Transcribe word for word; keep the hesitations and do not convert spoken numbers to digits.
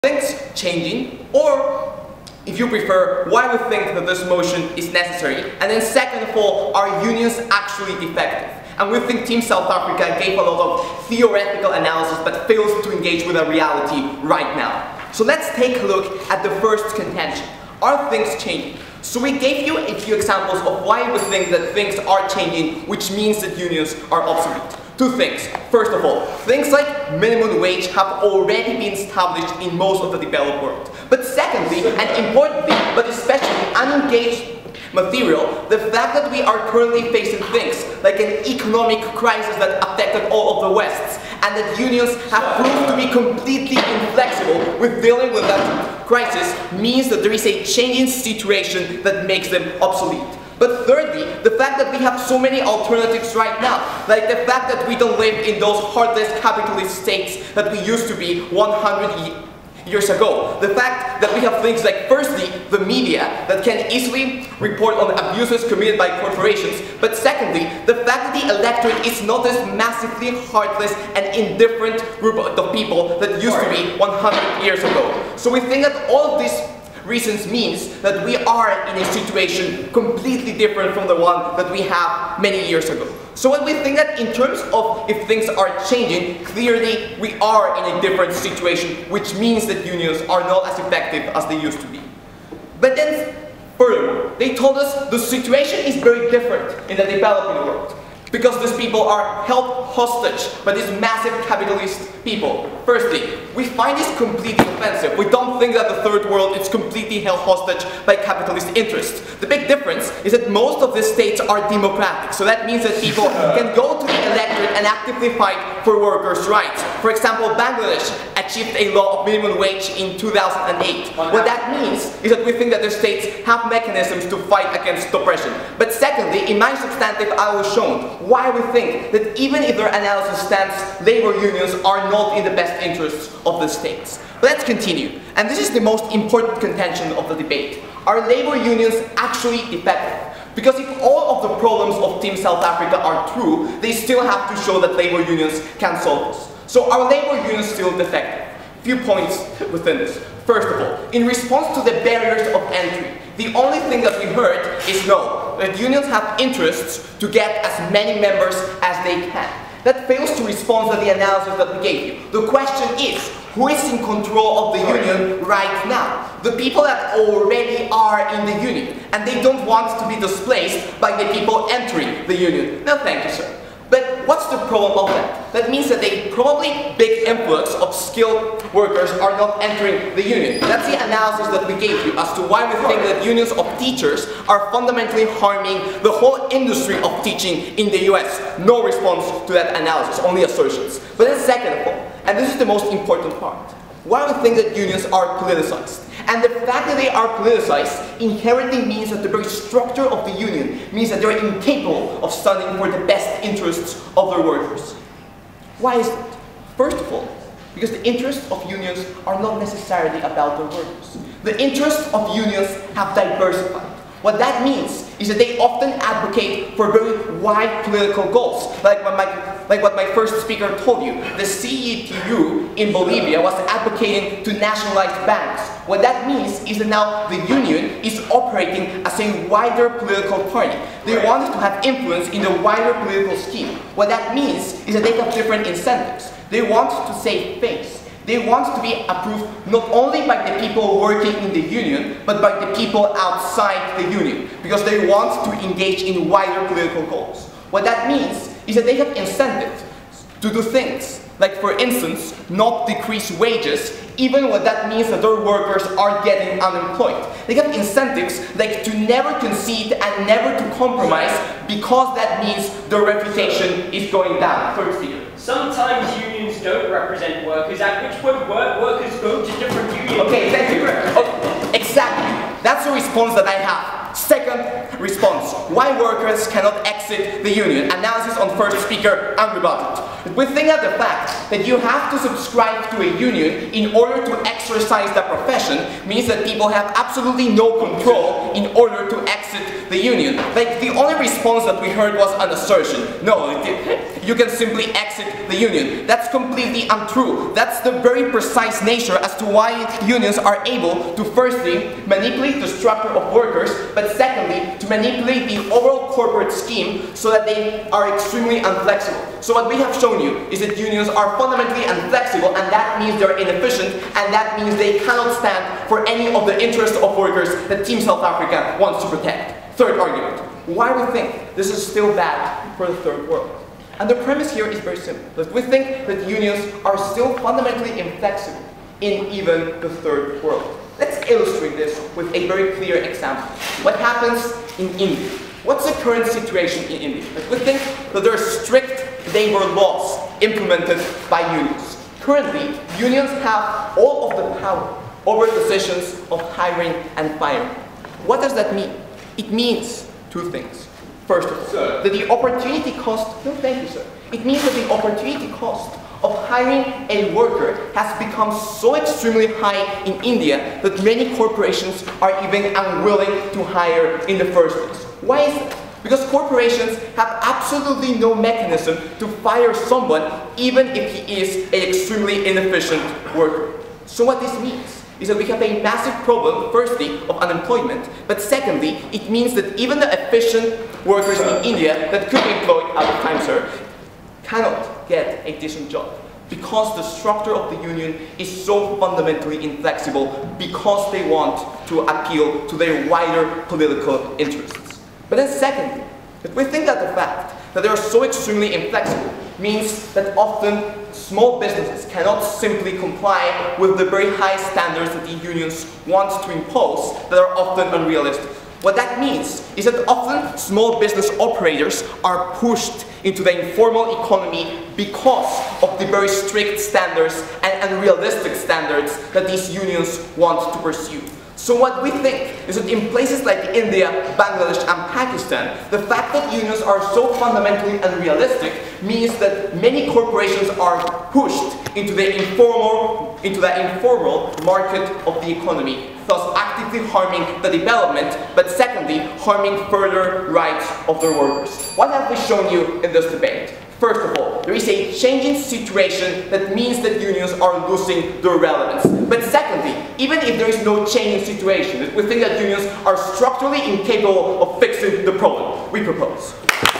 things changing, or if you prefer, why we think that this motion is necessary, and then second of all, are unions actually defective? And we think Team South Africa gave a lot of theoretical analysis but fails to engage with a reality right now. So let's take a look at the first contention. Are things changing? So we gave you a few examples of why we think that things are changing, which means that unions are obsolete. Two things. First of all, things like minimum wage have already been established in most of the developed world. But secondly, and importantly, but especially unengaged material, the fact that we are currently facing things like an economic crisis that affected all of the West, and that unions have proved to be completely inflexible with dealing with that crisis, means that there is a changing situation that makes them obsolete. But thirdly, the fact that we have so many alternatives right now, like the fact that we don't live in those heartless capitalist states that we used to be one hundred years ago. The fact that we have things like, firstly, the media that can easily report on abuses committed by corporations, but secondly, the fact that the electorate is not this massively heartless and indifferent group of people that used to be one hundred years ago. So we think that all of these reasons means that we are in a situation completely different from the one that we have many years ago. So when we think that in terms of if things are changing, clearly we are in a different situation, which means that unions are not as effective as they used to be. But then, furthermore, they told us the situation is very different in the developing world, because these people are held hostage by these massive capitalist people. Firstly, we find this completely offensive. We don't think that the third world is completely held hostage by capitalist interests. The big difference is that most of these states are democratic, so that means that people can go to the electorate and actively fight for workers' rights. For example, Bangladesh achieved a law of minimum wage in two thousand eight. What that means is that we think that the states have mechanisms to fight against oppression. But secondly, in my substantive I was shown why we think that even if their analysis stands, labor unions are not in the best interests of the states. But let's continue. And this is the most important contention of the debate. Are labor unions actually effective? Because if all of the problems of Team South Africa are true, they still have to show that labor unions can solve this. So are labor unions still defective? Few points within this. First of all, in response to the barriers of entry, the only thing that we heard is no, that unions have interests to get as many members as they can. That fails to respond to the analysis that we gave you. The question is, who is in control of the union right now? The people that already are in the union, and they don't want to be displaced by the people entering the union. No, thank you, sir. But what's the problem of that? That means that a probably big influx of skilled workers are not entering the union. That's the analysis that we gave you as to why we think that unions of teachers are fundamentally harming the whole industry of teaching in the U S. No response to that analysis, only assertions. But then second of all, and this is the most important part, why we think that unions are politicized. And the fact that they are politicized inherently means that the very structure of the union means that they're incapable of standing for the best interests of their workers. Why is that? First of all, because the interests of unions are not necessarily about their workers. The interests of unions have diversified. What that means is that they often advocate for very wide political goals, like what my, like what my first speaker told you. The C E T U in Bolivia was advocating to nationalize banks. What that means is that now the union is operating as a wider political party. They wanted to have influence in the wider political scheme. What that means is that they have different incentives. They want to save face. They want to be approved not only by the people working in the union, but by the people outside the union, because they want to engage in wider political goals. What that means is that they have incentives to do things, like for instance, not decrease wages, even when that means that their workers are getting unemployed. They have incentives like to never concede and never to compromise, because that means their reputation is going down. Third speaker. Sometimes unions don't represent workers, at which point work workers go to different unions. Okay, thank you. Okay, exactly. That's the response that I have. Second response, why workers cannot exit the union. Analysis on first speaker, unrebutted. We think that the fact that you have to subscribe to a union in order to exercise the profession means that people have absolutely no control in order to exit the union. Like, the only response that we heard was an assertion. No, it did. you can simply exit the union. That's completely untrue. That's the very precise nature as to why unions are able to firstly manipulate the structure of workers, but secondly to manipulate the overall corporate scheme so that they are extremely inflexible. So what we have shown you is that unions are fundamentally inflexible, and that means they're inefficient, and that means they cannot stand for any of the interests of workers that Team South Africa wants to protect. Third argument, why we think this is still bad for the third world. And the premise here is very simple. That we think that unions are still fundamentally inflexible in even the third world. Let's illustrate this with a very clear example. What happens in India? What's the current situation in India? Like we think that there are strict labor laws implemented by unions. Currently, unions have all of the power over decisions of hiring and firing. What does that mean? It means two things. First of all, sir, that the opportunity cost, no thank you sir, it means that the opportunity cost of hiring a worker has become so extremely high in India that many corporations are even unwilling to hire in the first place. Why is that? Because corporations have absolutely no mechanism to fire someone even if he is an extremely inefficient worker. So what this means is that we have a massive problem, firstly, of unemployment, but secondly, it means that even the efficient workers in India that could be employed out of time, sir, cannot get a decent job because the structure of the union is so fundamentally inflexible because they want to appeal to their wider political interests. But then secondly, if we think that the fact that they are so extremely inflexible means that often small businesses cannot simply comply with the very high standards that the unions want to impose that are often unrealistic. What that means is that often small business operators are pushed into the informal economy because of the very strict standards and unrealistic standards that these unions want to pursue. So what we think is that in places like India, Bangladesh and Pakistan, the fact that unions are so fundamentally unrealistic means that many corporations are pushed into the informal, into the informal market of the economy, thus actively harming the development, but secondly, harming further rights of their workers. What have we shown you in this debate? First of all, there is a changing situation that means that unions are losing their relevance. But secondly, even if there is no changing situation, we think that unions are structurally incapable of fixing the problem we propose.